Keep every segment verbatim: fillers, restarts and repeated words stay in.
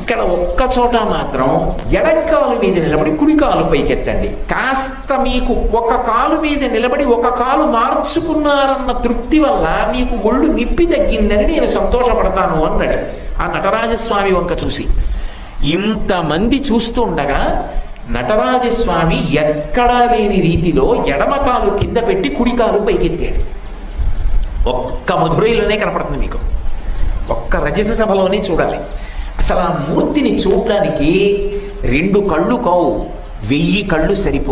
ఇక్కడ ఒక్క చోట మాత్రం ఎడంకాలు మీద నిలబడి కుడి కాలు పైకెత్తండి. కాస్త మీకు ఒక కాలు మీద నిలబడి ఒక కాలు మార్చుకున్నారన్న తృప్తి వల్ల మీకు ఒళ్ళు నిప్పి తగ్గిందని నేను సంతోషపడతాను అన్నాడు ఆ నటరాజస్వామి వంక చూసి. ఇంతమంది చూస్తుండగా నటరాజస్వామి ఎక్కడా లేని రీతిలో ఎడమకాలు కింద పెట్టి కుడికాలు పైకెత్తాడు. ఒక్క మధురైలోనే కనపడుతుంది మీకు, ఒక్క రజస సభలోనే చూడాలి. అసలు ఆ మూర్తిని చూడడానికి రెండు కళ్ళు కావు, వెయ్యి కళ్ళు సరిపో,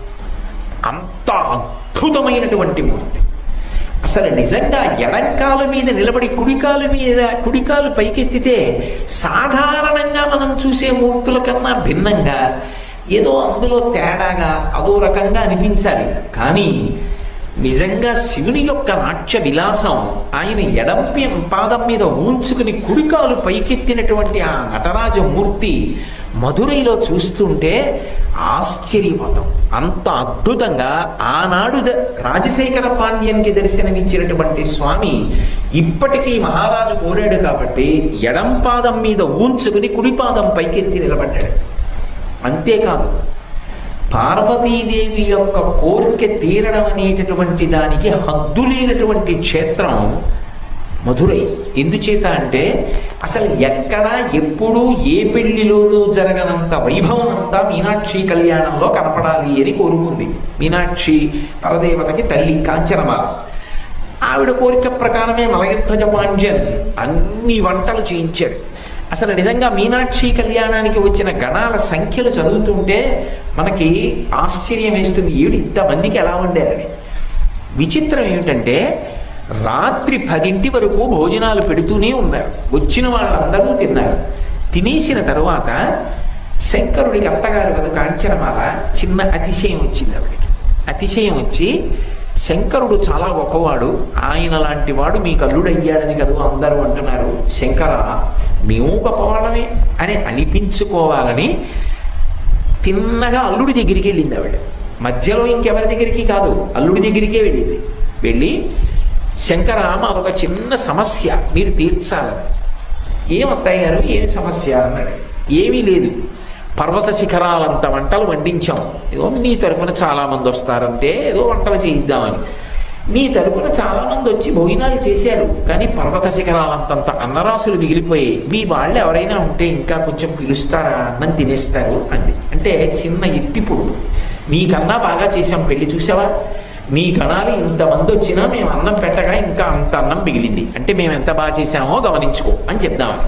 అంత అద్భుతమైనటువంటి మూర్తి. అసలు నిజంగా ఎడంకాలు మీద నిలబడి కుడికాలు మీద కుడికాలు పైకెత్తితే సాధారణంగా మనం చూసే మూర్తుల కన్నా భిన్నంగా ఏదో అందులో తేడాగా అదో రకంగా అనిపించాలి. కానీ నిజంగా శివుని యొక్క నాట్య విలాసం ఆయన ఎడం పాదం మీద ఉంచుకుని కుడికాలు పైకెత్తినటువంటి ఆ నటరాజమూర్తి మధురైలో చూస్తుంటే ఆశ్చర్యపోతాం. అంత అద్భుతంగా ఆనాడు రాజశేఖర పాండ్యానికి దర్శనమిచ్చినటువంటి స్వామి ఇప్పటికీ మహారాజు కోరాడు కాబట్టి ఎడం పాదం మీద ఉంచుకుని కుడి పాదం పైకెత్తి నిలబడ్డాడు. అంతేకాదు పార్వతీదేవి యొక్క కోరిక తీరడం అనేటటువంటి దానికి హద్దు లేనటువంటి క్షేత్రం మధురై. ఎందుచేత అంటే అసలు ఎక్కడ ఎప్పుడు ఏ పెళ్లిలోనూ జరగనంత వైభవం అంతా మీనాక్షి కళ్యాణంలో కనపడాలి అని కోరుకుంది మీనాక్షి పరదేవతకి తల్లి కాంచనమాల. ఆవిడ కోరిక ప్రకారమే మలయధ్వజ పాండ్యన్ అన్ని వంటలు చేయించాడు. అసలు నిజంగా మీనాక్షి కళ్యాణానికి వచ్చిన గణాల సంఖ్యలు చదువుతుంటే మనకి ఆశ్చర్యం వేస్తుంది, ఏడు ఇంతమందికి ఎలా ఉండారని. విచిత్రం ఏమిటంటే రాత్రి పదింటి వరకు భోజనాలు పెడుతూనే ఉన్నారు. వచ్చిన వాళ్ళందరూ తిన్నారు. తినేసిన తరువాత శంకరుడికి అత్తగారు కదా కాంచనమాల, చిన్న అతిశయం వచ్చింది ఆవిడికి. అతిశయం వచ్చి శంకరుడు చాలా గొప్పవాడు, ఆయన లాంటి వాడు మీకు అల్లుడయ్యాడని కదా అందరూ అంటున్నారు, శంకర మేము గొప్పవాళ్ళమే అని అనిపించుకోవాలని తిన్నగా అల్లుడి దగ్గరికి వెళ్ళింది ఆవిడ. మధ్యలో ఇంకెవరి దగ్గరికి కాదు, అల్లుడి దగ్గరికే వెళ్ళింది. వెళ్ళి శంకర మాదొక చిన్న సమస్య మీరు తీర్చాలని. ఏం అత్తయ్య గారు ఏమి సమస్య అన్నాడు. ఏమీ లేదు, పర్వత శిఖరాలంత వంటలు వండించాం, ఏదో నీ తరపున చాలా మంది వస్తారంటే ఏదో వంటలు చేయిద్దామని. నీ తరపున చాలా మంది వచ్చి భోజనాలు చేశారు, కానీ పర్వత శిఖరాలంతంత అన్నరాసులు మిగిలిపోయి మీ వాళ్ళు ఎవరైనా ఉంటే ఇంకా కొంచెం పిలుస్తారా, అన్నం తినేస్తారు అంది. అంటే చిన్న ఎత్తిప్పుడు నీకన్నా బాగా చేశాం పెళ్లి, చూసావా నీ గణాలు ఇంతమంది వచ్చినా మేము అన్నం పెట్టగా ఇంకా అంత అన్నం మిగిలింది, అంటే మేము ఎంత బాగా చేశామో గమనించుకో అని చెప్దామని.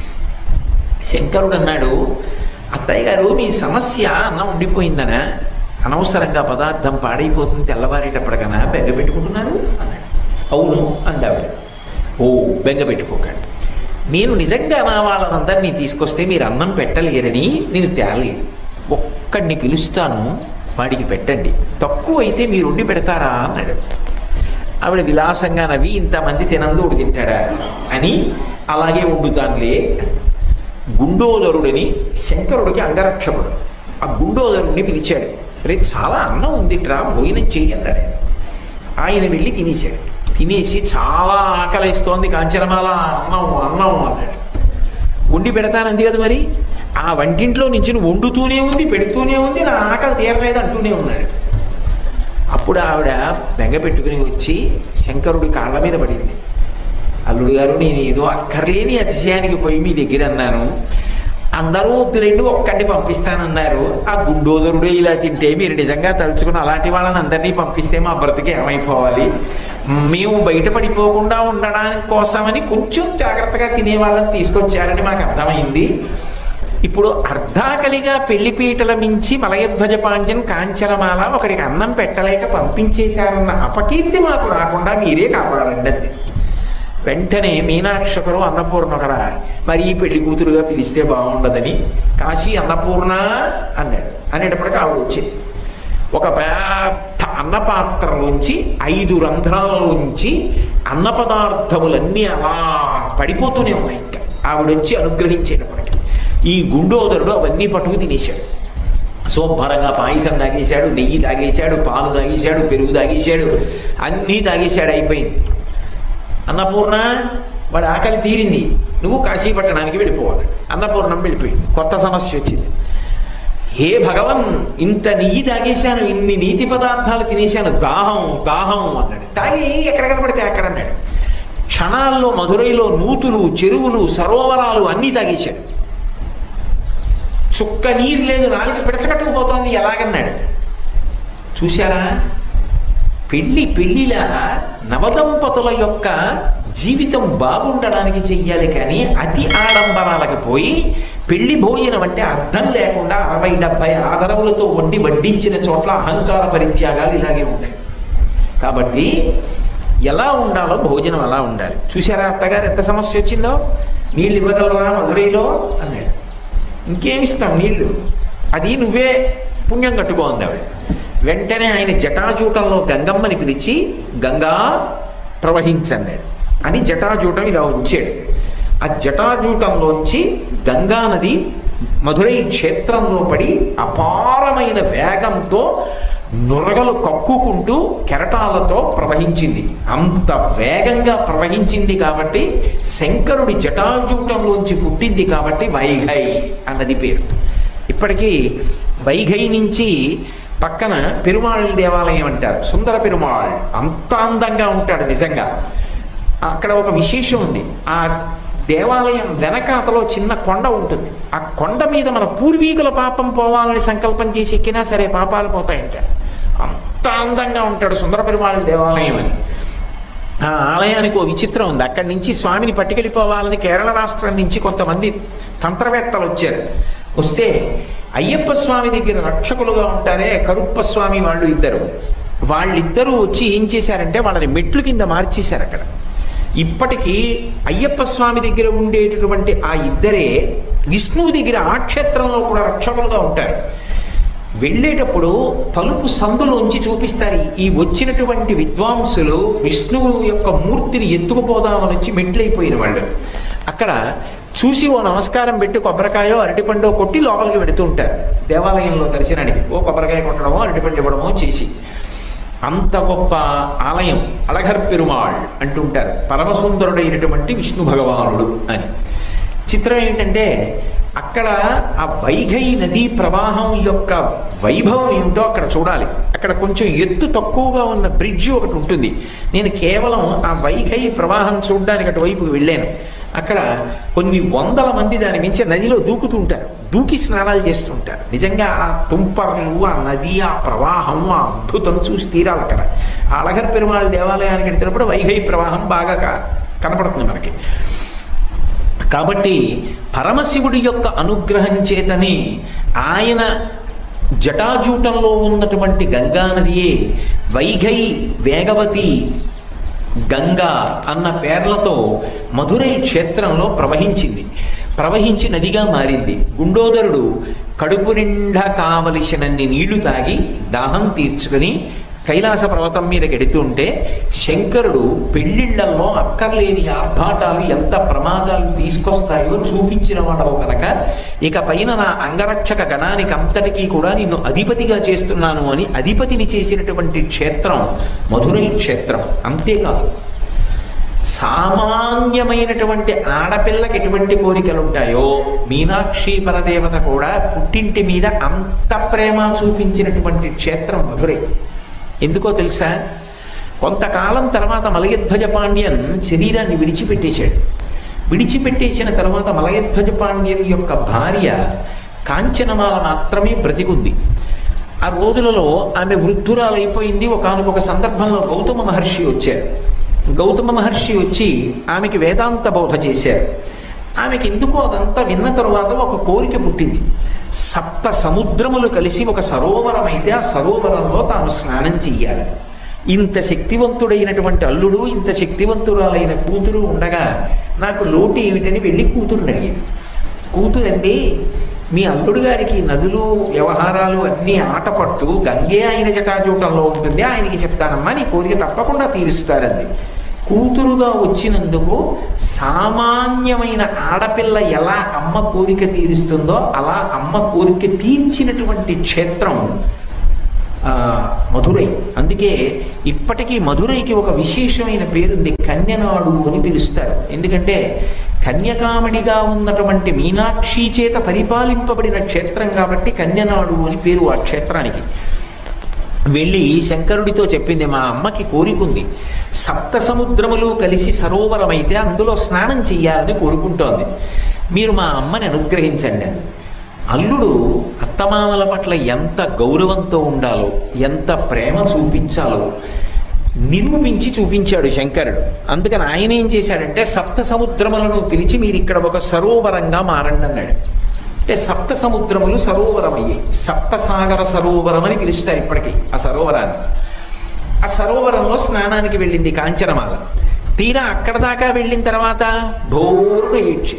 శంకరుడు అన్నాడు, అత్తయ్య గారు మీ సమస్య అన్నం ఉండిపోయిందనా, అనవసరంగా పదార్థం పాడైపోతుంది తెల్లవారేటప్పటికన్నా బెంగ పెట్టుకుంటున్నారు అన్నాడు. అవును అందావిడ. ఓ బెంగ పెట్టుకోకండి, నేను నిజంగా నా వాళ్ళనందరినీ తీసుకొస్తే మీరు అన్నం పెట్టలేరని నేను తేలేదు, ఒక్కడిని పిలుస్తాను వాడికి పెట్టండి, తక్కువ అయితే మీరు ఉండి పెడతారా అన్నాడు. ఆవిడ విలాసంగా నవ్వి ఇంతమంది తినందోడు తింటాడా అని అలాగే వండుతానులే. గుండోదరుడిని శంకరుడికి అంగరక్షకుడు, ఆ గుండోదరుడిని పిలిచాడు. రే చాలా అన్నం ఉందిట్రా భోజనం చెయ్యి అన్నాడు. ఆయన వెళ్ళి తినేశాడు. తినేసి చాలా ఆకలిస్తోంది కాంచనమాల, అన్నం అన్నం అన్నాడు. వండి పెడతానంది కదా మరి, ఆ వంటింట్లో నుంచి వండుతూనే ఉంది పెడుతూనే ఉంది, నా ఆకలి తీరలేదు అంటూనే ఉన్నాడు. అప్పుడు ఆవిడ బెంగ పెట్టుకుని వచ్చి శంకరుడి కాళ్ళ మీద పడింది. అల్లుడు గారు నేను ఏదో అక్కర్లేని అతిశయానికి పోయి మీ దగ్గర అన్నాను, అందరూ వద్దు రెండు ఒక్కడిని పంపిస్తానన్నారు, ఆ గుండోదరుడే ఇలా తింటే మీరు నిజంగా తలుచుకుని అలాంటి వాళ్ళని అందరినీ పంపిస్తే మా బ్రతికి ఏమైపోవాలి, మేము బయటపడిపోకుండా ఉండడానికి కోసమని కొంచెం జాగ్రత్తగా తినే వాళ్ళని తీసుకొచ్చారని మాకు అర్థమైంది. ఇప్పుడు అర్ధాకలిగా పెళ్లిపీటల మించి మలయధ్వజ పాండ్యన్ కాంచనమాల ఒకడికి అన్నం పెట్టలేక పంపించేశారన్న అపకీర్తి మాకు రాకుండా మీరే కాపాడండి అది. వెంటనే మీనాక్షకరు అన్నపూర్ణకరా మరి ఈ పెళ్లి కూతురుగా పిలిస్తే బాగుండదని కాశీ అన్నపూర్ణ అన్నాడు. అనేటప్పటికీ ఆవిడ వచ్చింది. ఒక పెద్ద అన్నపాత్రలోంచి ఐదు రంధ్రాలలోంచి అన్న పదార్థములన్నీ అలా పడిపోతూనే ఉన్నాయి. ఇంకా ఆవిడొచ్చి అనుగ్రహించేటప్పటికి ఈ గుండోదరుడు అవన్నీ పట్టుకు తినేశాడు. శుభ్రంగా పాయసం తాగేశాడు, నెయ్యి తాగేశాడు, పాలు తాగేశాడు, పెరుగు తాగేశాడు, అన్నీ తాగేశాడు. అయిపోయింది. అన్నపూర్ణ వాడి ఆకలి తీరింది, నువ్వు కాశీ పట్టణానికి వెళ్ళిపోవాలి. అన్నపూర్ణం వెళ్ళిపోయింది. కొత్త సమస్య వచ్చింది. హే భగవన్, ఇంత నెయ్యి తాగేశాను, ఇన్ని నీతి పదార్థాలు తినేశాను, దాహం దాహం అన్నాడు. తాగి ఎక్కడ కనపడితే అక్కడ అన్నాడు. క్షణాల్లో మధురైలో నూతులు, చెరువులు, సరోవరాలు అన్నీ తాగేశాడు. చుక్క నీరు లేదు, నాలుగు పిడచకట్టుకుపోతోంది, ఎలాగన్నాడు. చూశారా, పెళ్లి పెళ్లిలా నవదంపతుల యొక్క జీవితం బాగుండడానికి చెయ్యాలి, కానీ అతి ఆడంబరాలకు పోయి పెళ్లి భోజనం అంటే అర్థం లేకుండా అరవై డెబ్బై ఆదరవులతో వండి వడ్డించిన చోట్ల అహంకార పరిత్యాగాలు ఇలాగే ఉంటాయి. కాబట్టి ఎలా ఉండాలో భోజనం అలా ఉండాలి. చూసారా అత్తగారు ఎంత సమస్య వచ్చిందో, నీళ్ళు ఇవ్వగలరా మధురైలో అన్నాడు. ఇంకేమిస్తాం నీళ్లు, అది నువ్వే పుణ్యం కట్టుకోంది ఆవిడ. వెంటనే ఆయన జటాజూటంలో గంగమ్మని పిలిచి గంగా ప్రవహించన్నాడు అని జటాజూటం ఇలా ఉంచాడు. ఆ జటాజూటంలోంచి గంగా నది మధురై క్షేత్రంలో పడి అపారమైన వేగంతో నురగలు కక్కుకుంటూ కెరటాలతో ప్రవహించింది. అంత వేగంగా ప్రవహించింది కాబట్టి శంకరుడి జటాజూటంలోంచి పుట్టింది కాబట్టి వైఘై అన్నది పేరు. ఇప్పటికీ వైఘై నుంచి పక్కన పెరుమాళ్ దేవాలయం అంటారు, సుందర పెరుమాళ్. అంత అందంగా ఉంటాడు నిజంగా. అక్కడ ఒక విశేషం ఉంది. ఆ దేవాలయం వెనకాతలో చిన్న కొండ ఉంటుంది. ఆ కొండ మీద మన పూర్వీకుల పాపం పోవాలని సంకల్పం చేసి ఎక్కినా సరే పాపాలు పోతాయంటారు. అంత అందంగా ఉంటాడు సుందర పెరుమాళ్ దేవాలయం అని. ఆ ఆలయానికి ఓ విచిత్రం ఉంది. అక్కడి నుంచి స్వామిని పట్టుకెళ్ళిపోవాలని కేరళ రాష్ట్రం నుంచి కొంతమంది తంత్రవేత్తలు వచ్చారు. వస్తే అయ్యప్ప స్వామి దగ్గర రక్షకులుగా ఉంటారే కరుప్ప స్వామి వాళ్ళు ఇద్దరు, వాళ్ళిద్దరూ వచ్చి ఏం చేశారంటే వాళ్ళని మెట్లు కింద మార్చేశారు. అక్కడ ఇప్పటికీ అయ్యప్ప స్వామి దగ్గర ఉండేటటువంటి ఆ ఇద్దరే విష్ణువు దగ్గర ఆ క్షేత్రంలో కూడా రక్షకులుగా ఉంటారు. వెళ్ళేటప్పుడు తలుపు సందులోంచి చూపిస్తారు. ఈ వచ్చినటువంటి విద్వాంసులు విష్ణువు యొక్క మూర్తిని ఎత్తుకుపోదామని వచ్చి మెట్లయిపోయిన వాళ్ళు అక్కడ చూసి ఓ నమస్కారం పెట్టి కొబ్బరికాయో అరటిపండో కొట్టి లోపలికి పెడుతూ ఉంటారు. దేవాలయంలో దర్శనానికి ఓ కొబ్బరికాయ కొట్టడమో అరటిపండు ఇవ్వడమో చేసి. అంత గొప్ప ఆలయం అళఘర్ పెరుమాళ్ అంటుంటారు, పరమసుందరుడైనటువంటి విష్ణు భగవానుడు అని. చిత్రం ఏంటంటే అక్కడ ఆ వైఘై నదీ ప్రవాహం యొక్క వైభవం ఏమిటో అక్కడ చూడాలి. అక్కడ కొంచెం ఎత్తు తక్కువగా ఉన్న బ్రిడ్జి ఒకటి ఉంటుంది. నేను కేవలం ఆ వైఘై ప్రవాహం చూడడానికి అటువైపుకి వెళ్ళాను. అక్కడ కొన్ని వందల మంది దాని మించి నదిలో దూకుతుంటారు, దూకి స్నానాలు చేస్తుంటారు. నిజంగా ఆ తుంపర్లు, ఆ నది, ఆ ప్రవాహం, ఆ అద్భుతం చూసి తీరాలి. అక్కడ ఆ అళఘర్ పెరుమాళ్ దేవాలయానికి వెళ్తున్నప్పుడు వైఘై ప్రవాహం బాగా కనపడుతుంది మనకి. కాబట్టి పరమశివుడి యొక్క అనుగ్రహం చేతని ఆయన జటాజూటంలో ఉన్నటువంటి గంగానదియే వైఘై, వేగవతి, గంగా అన్న పేర్లతో మధురై క్షేత్రంలో ప్రవహించింది. ప్రవహించి నదిగా మారింది. గుండోదరుడు కడుపు నిండా కావలసినన్ని నీళ్లు తాగి దాహం తీర్చుకుని కైలాస పర్వతం మీద గెడుతుంటే శంకరుడు పెళ్లిళ్లలో అక్కర్లేని ఆర్భాటాలు ఎంత ప్రమాదాలు తీసుకొస్తాయో చూపించిన వాడవు కనుక ఇక పైన నా అంగరక్షక గణానికి అంతటికీ కూడా నిన్ను అధిపతిగా చేస్తున్నాను అని అధిపతిని చేసినటువంటి క్షేత్రం మధురై క్షేత్రం. అంతేకాదు, సామాన్యమైనటువంటి ఆడపిల్లకి ఎటువంటి కోరికలు ఉంటాయో మీనాక్షి పరదేవత కూడా పుట్టింటి మీద అంత ప్రేమ చూపించినటువంటి క్షేత్రం మధురై. ఎందుకో తెలుసా? కొంతకాలం తర్వాత మలయధ్వజ పాండ్యన్ శరీరాన్ని విడిచిపెట్టేశాడు. విడిచిపెట్టేసిన తర్వాత మలయధ్వజ పాండ్యన్ యొక్క భార్య కాంచనమాల మాత్రమే బ్రతికుంది. ఆ రోజులలో ఆమె వృద్ధురాలైపోయింది. ఒకానొక సందర్భంలో గౌతమ మహర్షి వచ్చారు. గౌతమ మహర్షి వచ్చి ఆమెకి వేదాంత బోధ చేశారు. ఆమెకి ఎందుకో అదంతా విన్న తరువాత ఒక కోరిక పుట్టింది. సప్త సముద్రములు కలిసి ఒక సరోవరం అయితే ఆ సరోవరంలో తాను స్నానం చెయ్యాలి. ఇంత శక్తివంతుడైనటువంటి అల్లుడు, ఇంత శక్తివంతురాలైన కూతురు ఉండగా నాకు లోటు ఏమిటని వెళ్ళి కూతురుని అడిగింది. కూతురండి, మీ అల్లుడు గారికి నదులు వ్యవహారాలు అన్నీ ఆటపట్టు, గంగే ఆయన జటాజూటంలో ఉంటుంది, ఆయనకి చెప్తానమ్మా, నీ కోరిక తప్పకుండా తీరుస్తారంది. కూతురుగా వచ్చినందుకు సామాన్యమైన ఆడపిల్ల ఎలా అమ్మ కోరిక తీరుస్తుందో అలా అమ్మ కోరిక తీర్చినటువంటి క్షేత్రం మధురై. అందుకే ఇప్పటికీ మధురైకి ఒక విశేషమైన పేరుంది, కన్యనాడు అని పిలుస్తారు. ఎందుకంటే కన్యకామణిగా ఉన్నటువంటి మీనాక్షి చేత పరిపాలింపబడిన క్షేత్రం కాబట్టి కన్యనాడు అని పేరు ఆ క్షేత్రానికి. వెళ్ళి శంకరుడితో చెప్పింది, మా అమ్మకి కోరికుంది, సప్త సముద్రములు కలిసి సరోవరమైతే అందులో స్నానం చెయ్యాలని కోరుకుంటోంది, మీరు మా అమ్మని అనుగ్రహించండి అని. అల్లుడు అత్తమామల పట్ల ఎంత గౌరవంతో ఉండాలో, ఎంత ప్రేమ చూపించాలో నిరూపించి చూపించాడు శంకరుడు. అందుకని ఆయన ఏం చేశాడంటే సప్త సముద్రములను పిలిచి మీరు ఇక్కడ ఒక సరోవరంగా మారండి అన్నాడు. అంటే సప్త సముద్రములు సరోవరం అయ్యాయి. సప్తసాగర సరోవరం అని పిలుస్తారు ఇప్పటికీ ఆ సరోవరాన్ని. ఆ సరోవరంలో స్నానానికి వెళ్ళింది కాంచనమాల. తీరా అక్కడ దాకా వెళ్ళిన తర్వాత ఢోరుగా ఏడ్చి,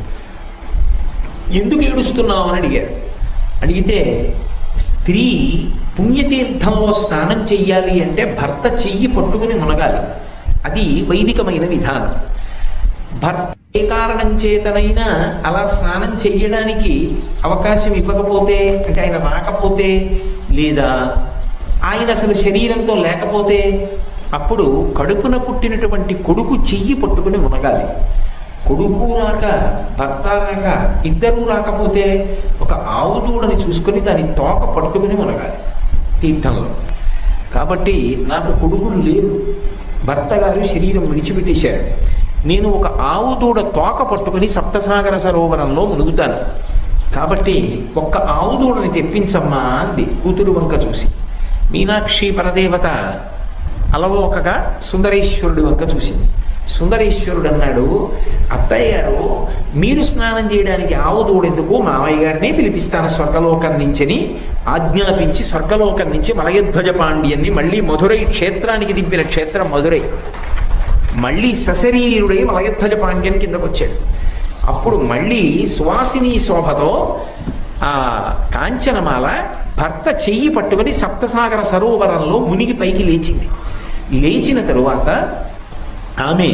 ఎందుకు ఏడుస్తున్నావు అని అడిగారు. అడిగితే స్త్రీ పుణ్యతీర్థంలో స్నానం చెయ్యాలి అంటే భర్త చెయ్యి పట్టుకుని మునగాలి, అది వైదికమైన విధానం. భర్త ఏ కారణం చేతనైనా అలా స్నానం చెయ్యడానికి అవకాశం ఇవ్వకపోతే, అంటే ఆయన రాకపోతే, లేదా ఆయన అసలు శరీరంతో లేకపోతే, అప్పుడు కడుపున పుట్టినటువంటి కొడుకు చెయ్యి పట్టుకుని మునగాలి. కొడుకు రాక భర్త రాక ఇద్దరూ రాకపోతే ఒక ఆవు దూడని చూసుకొని దాని తోక పట్టుకుని మునగాలి తీర్థంలో. కాబట్టి నాకు కొడుకులు లేరు, భర్త గారు శరీరం విడిచిపెట్టేశారు, నేను ఒక ఆవు దూడ తోక పట్టుకుని సప్తసాగర సరోవరంలో మునుగుతాను, కాబట్టి ఒక్క ఆవు దూడని తెప్పించమ్మా అంది కూతురు వంక చూసి. మీనాక్షి పరదేవత అలవోకగా సుందరేశ్వరుడి వంక చూసింది. సుందరేశ్వరుడు అన్నాడు, అత్తయ్య గారు మీరు స్నానం చేయడానికి ఆవు దూడెందుకు, మావయ్య గారినే పిలిపిస్తాను స్వర్గలోకం నుంచని ఆజ్ఞాపించి స్వర్గలోకం నుంచి మలయధ్వజ పాండ్యాన్ని మళ్ళీ మధురై క్షేత్రానికి దింపిన క్షేత్రం మధురై. మళ్ళీ సశరీరుడై మలయధ్వజ పాండ్యం కిందకు వచ్చాడు. అప్పుడు మళ్ళీ సువాసిని శోభతో ఆ కాంచనమాల భర్త చెయ్యి పట్టుకుని సప్తసాగర సరోవరంలో మునిగి పైకి లేచింది. లేచిన తరువాత ఆమె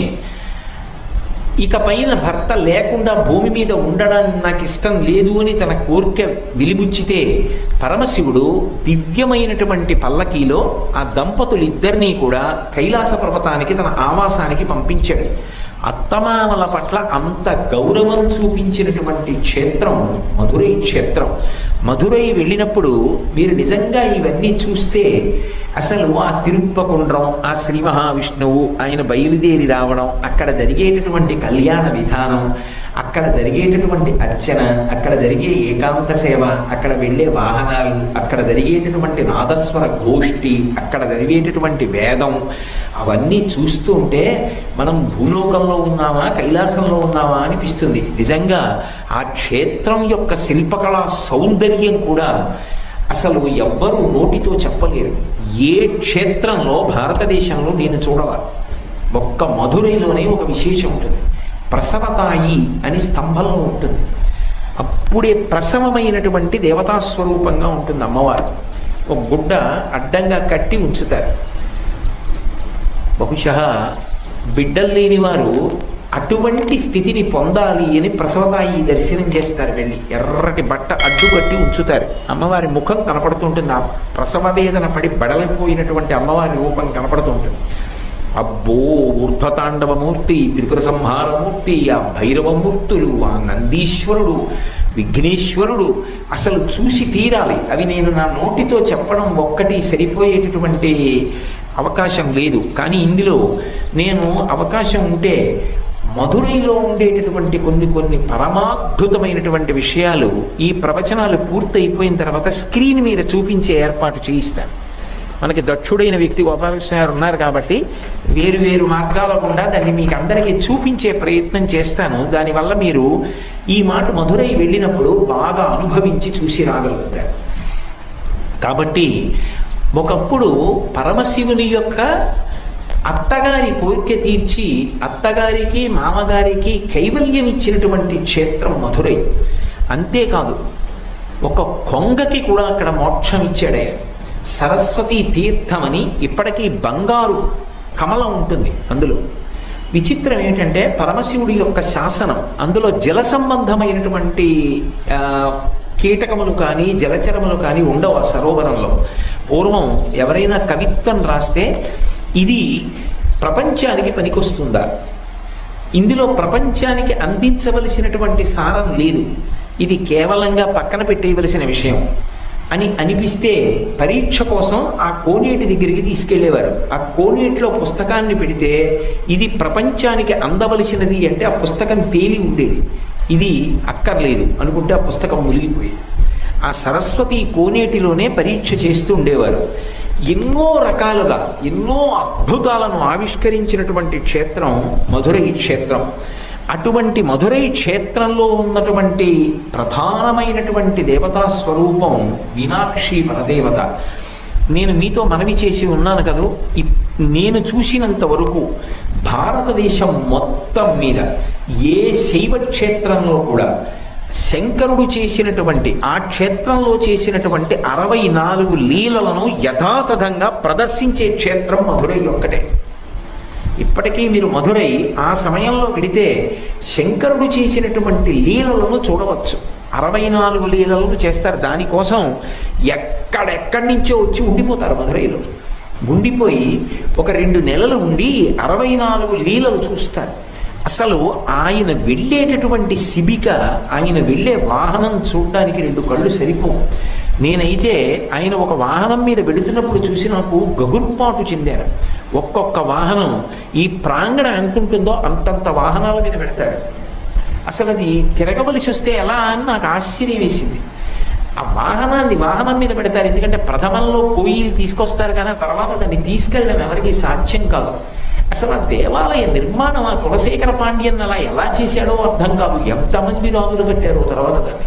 ఇక పైన భర్త లేకుండా భూమి మీద ఉండడానికి నాకు ఇష్టం లేదు అని తన కోరిక విలిబుచ్చితే పరమశివుడు దివ్యమైనటువంటి పల్లకీలో ఆ దంపతులిద్దరినీ కూడా కైలాస పర్వతానికి తన ఆవాసానికి పంపించాడు. అత్తమామల పట్ల అంత గౌరవం చూపించినటువంటి క్షేత్రం మధురై క్షేత్రం. మధురై వెళ్ళినప్పుడు మీరు నిజంగా ఇవన్నీ చూస్తే అసలు ఆ తిరుప్పకుండ్రం, ఆ శ్రీ మహావిష్ణువు ఆయన బయలుదేరి రావడం, అక్కడ జరిగేటటువంటి కళ్యాణ విధానం, అక్కడ జరిగేటటువంటి అర్చన, అక్కడ జరిగే ఏకాంత సేవ, అక్కడ వెళ్ళే వాహనాలు, అక్కడ జరిగేటటువంటి నాదస్వర గోష్ఠి, అక్కడ జరిగేటటువంటి వేదం, అవన్నీ చూస్తూ ఉంటే మనం భూలోకంలో ఉన్నామా కైలాసంలో ఉన్నామా అనిపిస్తుంది. నిజంగా ఆ క్షేత్రం యొక్క శిల్పకళా సౌందర్యం కూడా అసలు ఎవ్వరూ నోటితో చెప్పలేరు. ఏ క్షేత్రంలో భారతదేశంలో నేను చూడవా, ఒక్క మధురైలోనే ఒక విశేషం ఉంటుంది. ప్రసవతాయి అని స్తంభంలో ఉంటుంది. అప్పుడే ప్రసవమైనటువంటి దేవతాస్వరూపంగా ఉంటుంది అమ్మవారు. ఒక గుడ్డ అడ్డంగా కట్టి ఉంచుతారు. బహుశా బిడ్డలు లేని వారు అటువంటి స్థితిని పొందాలి అని ప్రసవతాయి దర్శనం చేస్తారు. వెళ్ళి ఎర్రటి బట్ట అడ్డు కట్టి ఉంచుతారు. అమ్మవారి ముఖం కనపడుతుంటుంది. ఆ ప్రసవ వేదన పడి బడలిపోయినటువంటి అమ్మవారి రూపం కనపడుతుంటుంది. అబ్బో ఊర్ధ్వతాండవమూర్తి, త్రిపుర సంహారమూర్తి, ఆ భైరవమూర్తులు, ఆ నందీశ్వరుడు, విఘ్నేశ్వరుడు అసలు చూసి తీరాలి. అవి నేను నా నోటితో చెప్పడం ఒక్కటి సరిపోయేటటువంటి అవకాశం లేదు. కానీ ఇందులో నేను అవకాశం ఉంటే మధురైలో ఉండేటటువంటి కొన్ని కొన్ని పరమాద్భుతమైనటువంటి విషయాలు ఈ ప్రవచనాలు పూర్తయిపోయిన తర్వాత స్క్రీన్ మీద చూపించే ఏర్పాటు చేయిస్తాను. మనకి దక్షుడైన వ్యక్తి గోపాలకృష్ణ గారు ఉన్నారు కాబట్టి వేరు వేరు మార్గాల గుండా దాన్ని మీకు అందరికీ చూపించే ప్రయత్నం చేస్తాను. దానివల్ల మీరు ఈ మాట మధురై వెళ్ళినప్పుడు బాగా అనుభవించి చూసి రాగలుగుతారు. కాబట్టి ఒకప్పుడు పరమశివుని యొక్క అత్తగారి కోరిక తీర్చి అత్తగారికి మామగారికి కైవల్యం ఇచ్చినటువంటి క్షేత్రం మధురై. అంతేకాదు ఒక కొంగకి కూడా అక్కడ మోక్షం ఇచ్చాడే. సరస్వతీ తీర్థమని ఇప్పటికీ బంగారు కమలం ఉంటుంది అందులో. విచిత్రం ఏంటంటే పరమశివుడి యొక్క శాసనం, అందులో జల సంబంధమైనటువంటి కీటకములు కానీ జలచరములు కానీ ఉండవు ఆ సరోవరంలో. పూర్వం ఎవరైనా కవిత్వం రాస్తే ఇది ప్రపంచానికి పనికొస్తుందా, ఇందులో ప్రపంచానికి అందించవలసినటువంటి సారం లేదు, ఇది కేవలంగా పక్కన పెట్టేయవలసిన విషయం అని అనిపిస్తే పరీక్ష కోసం ఆ కోనేటి దగ్గరికి తీసుకెళ్లేవారు. ఆ కోనేటిలో పుస్తకాన్ని పెడితే ఇది ప్రపంచానికి అందవలసినది అంటే ఆ పుస్తకం తేలి ఉండేది, ఇది అక్కర్లేదు అనుకుంటే ఆ పుస్తకం మునిగిపోయేది. ఆ సరస్వతి కోనేటిలోనే పరీక్ష చేస్తూ ఉండేవారు. ఎన్నో రకాలుగా ఎన్నో అద్భుతాలను ఆవిష్కరించినటువంటి క్షేత్రం మధురై క్షేత్రం. అటువంటి మధురై క్షేత్రంలో ఉన్నటువంటి ప్రధానమైనటువంటి దేవతా స్వరూపం మీనాక్షి పరదేవత. నేను మీతో మనవి చేసి ఉన్నాను కదా, నేను చూసినంత వరకు భారతదేశం మొత్తం మీద ఏ శైవ క్షేత్రంలో కూడా శంకరుడు చేసినటువంటి ఆ క్షేత్రంలో చేసినటువంటి అరవై నాలుగు లీలలను యథాతథంగా ప్రదర్శించే క్షేత్రం మధురై ఒక్కటే. ఇప్పటికీ మీరు మధురై ఆ సమయంలో వెడితే శంకరుడు చేసినటువంటి లీలలను చూడవచ్చు. అరవై నాలుగు లీలలను చేస్తారు. దానికోసం ఎక్కడెక్కడి నుంచో వచ్చి ఉండిపోతారు మధురైలో. ఉండిపోయి ఒక రెండు నెలలు ఉండి అరవై నాలుగు లీలలు చూస్తారు. అసలు ఆయన వెళ్ళేటటువంటి శిబిక, ఆయన వెళ్ళే వాహనం చూడడానికి రెండు కళ్ళు సరిపోవు. నేనైతే ఆయన ఒక వాహనం మీద వెళుతున్నప్పుడు చూసి నాకు గగుర్పాటు చెందాను. ఒక్కొక్క వాహనం ఈ ప్రాంగణ ఎంతుంటుందో అంతంత వాహనాల మీద పెడతాడు. అసలు అది తిరగవలసి వస్తే ఎలా అని నాకు ఆశ్చర్యం వేసింది. ఆ వాహనాన్ని వాహనం మీద పెడతారు, ఎందుకంటే ప్రథమంలో పొయ్యిలు తీసుకొస్తారు కానీ తర్వాత దాన్ని తీసుకెళ్ళడం ఎవరికి సాధ్యం కాదు. అసలు ఆ దేవాలయ నిర్మాణం ఆ కులశేఖర పాండ్యన్ అలా ఎలా చేశాడో అర్థం కాదు. ఎంతమంది రాజులు కట్టారో తర్వాత దాన్ని.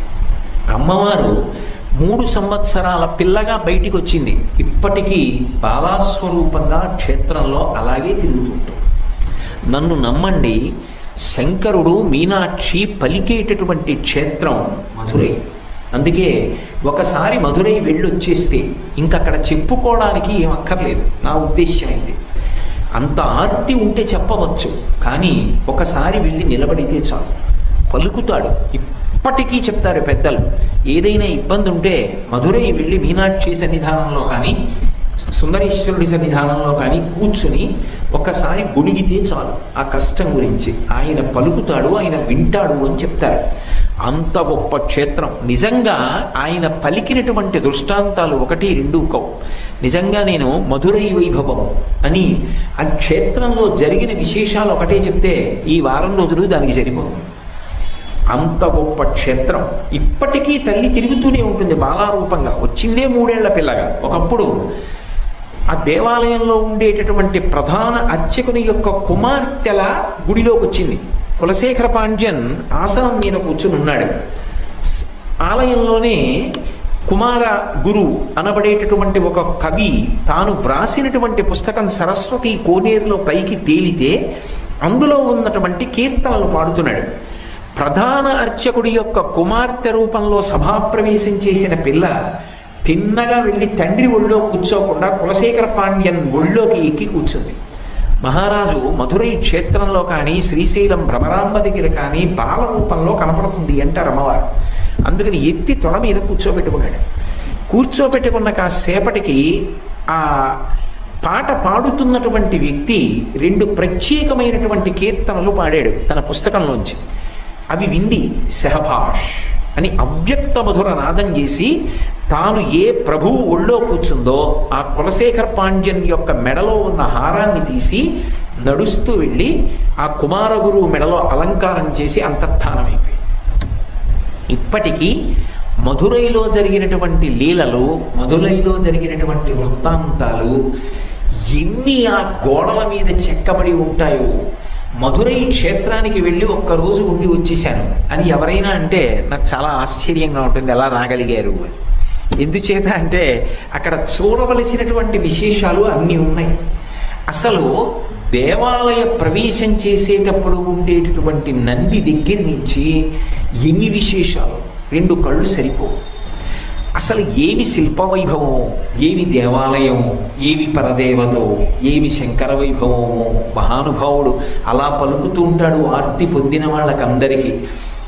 అమ్మవారు మూడు సంవత్సరాల పిల్లగా బయటికి వచ్చింది. ఇప్పటికీ బాలాస్వరూపంగా క్షేత్రంలో అలాగే తిరుగుతుంటుంది. నన్ను నమ్మండి, శంకరుడు మీనాక్షి పలికేటటువంటి క్షేత్రం మధురై. అందుకే ఒకసారి మధురై వెళ్ళొచ్చేస్తే ఇంకక్కడ చెప్పుకోవడానికి ఏం అక్కర్లేదు. నా ఉద్దేశ్యం అయితే అంత ఆర్తి ఉంటే చెప్పవచ్చు, కానీ ఒకసారి వెళ్ళి నిలబడితే చాలు, పలుకుతాడు. ఇప్పటికీ చెప్తారు పెద్దలు, ఏదైనా ఇబ్బంది ఉంటే మధురై వెళ్ళి మీనాక్షి సన్నిధానంలో కానీ సుందరేశ్వరుడి సన్నిధానంలో కానీ కూర్చుని ఒక్కసారి గుడిగితే చాలు ఆ కష్టం గురించి. ఆయన పలుకుతాడు, ఆయన వింటాడు అని చెప్తారు. అంత గొప్ప క్షేత్రం. నిజంగా ఆయన పలికినటువంటి దృష్టాంతాలు ఒకటి రెండు కవు. నిజంగా నేను మధురై వైభవం అని ఆ క్షేత్రంలో జరిగిన విశేషాలు ఒకటే చెప్తే ఈ వారం రోజులు దానికి సరిపోతుంది. అంత గొప్ప క్షేత్రం. ఇప్పటికీ తల్లి తిరుగుతూనే ఉంటుంది బాలారూపంగా. వచ్చిందే మూడేళ్ల పిల్లగా. ఒకప్పుడు ఆ దేవాలయంలో ఉండేటటువంటి ప్రధాన అర్చకుని యొక్క కుమార్తెల గుడిలోకి వచ్చింది. కులశేఖర పాండ్యన్ ఆసనం మీద కూర్చుని ఉన్నాడు. ఆలయంలోనే కుమార గురు అనబడేటటువంటి ఒక కవి తాను వ్రాసినటువంటి పుస్తకం సరస్వతి కోనేరులో పైకి తేలితే అందులో ఉన్నటువంటి కీర్తనలు పాడుతున్నాడు. ప్రధాన అర్చకుడి యొక్క కుమార్తె రూపంలో సభాప్రవేశం చేసిన పిల్ల తిన్నగా వెళ్ళి తండ్రి ఒళ్ళో కూర్చోకుండా కులశేఖర పాండ్యన్ ఒళ్ళోకి ఎక్కి కూర్చుంది. మహారాజు మధురై క్షేత్రంలో కానీ శ్రీశైలం భ్రమరాంబ దగ్గర కానీ బాల రూపంలో కనపడుతుంది అంటారు అమ్మవారు. అందుకని ఎత్తి తొడ మీద కూర్చోబెట్టుకున్నాడు. కూర్చోబెట్టుకున్న కాసేపటికి ఆ పాట పాడుతున్నటువంటి వ్యక్తి రెండు ప్రత్యేకమైనటువంటి కీర్తనలు పాడాడు తన పుస్తకంలోంచి. అవి వింది శహభాష్ అని అవ్యక్త మధుర నాదం చేసి తాను ఏ ప్రభువు ఒళ్ళో కూర్చుందో ఆ కులశేఖర పాండ్యన్ యొక్క మెడలో ఉన్న హారాన్ని తీసి నడుస్తూ వెళ్ళి ఆ కుమారగురువు మెడలో అలంకారం చేసి అంతర్ధానమైపోయింది. ఇప్పటికీ మధురైలో జరిగినటువంటి లీలలు, మధురైలో జరిగినటువంటి వృత్తాంతాలు ఎన్ని ఆ గోడల మీద చెక్కబడి ఉంటాయో. మధురై క్షేత్రానికి వెళ్ళి ఒక్కరోజు ఉండి వచ్చేసాను అని ఎవరైనా అంటే నాకు చాలా ఆశ్చర్యంగా ఉంటుంది, ఎలా రాగలిగారు అని. ఎందుచేత అంటే అక్కడ చూడవలసినటువంటి విశేషాలు అన్నీ ఉన్నాయి. అసలు దేవాలయ ప్రవేశం చేసేటప్పుడు ఉండేటటువంటి నంది దగ్గర నుంచి ఎన్ని విశేషాలు, రెండు కళ్ళు సరిపోవు. అసలు ఏమి శిల్ప వైభవమో, ఏమి దేవాలయమో, ఏమి పరదేవతో, ఏమి శంకర వైభవమో. మహానుభావుడు అలా పలుకుతూ ఉంటాడు ఆర్తి పొందిన వాళ్ళకందరికీ.